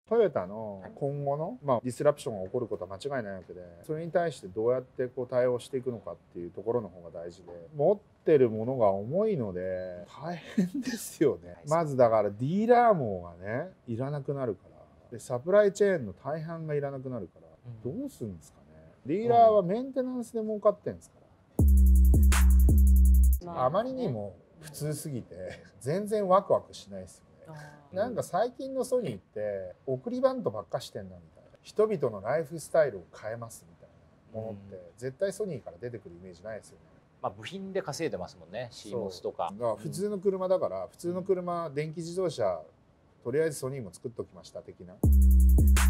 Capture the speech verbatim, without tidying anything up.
トヨタの今後の、まあ、ディスラプションが起こることは間違いないわけで、それに対してどうやってこう対応していくのかっていうところの方が大事で、持ってるものが重いので大変ですよね。まずだからディーラー網がねいらなくなるから、でサプライチェーンの大半がいらなくなるから、どうするんですかね。ディーラーはメンテナンスで儲かってんですから、あまりにも普通すぎて全然ワクワクしないですよね。なんか最近のソニーって送りバントばっかしてんなみたいな、人々のライフスタイルを変えますみたいなものって絶対ソニーから出てくるイメージないですよね。 まあ部品で稼いでますもんね。シーモスとか。 だから普通の車だから、普通の車、電気自動車とりあえずソニーも作っときました的な。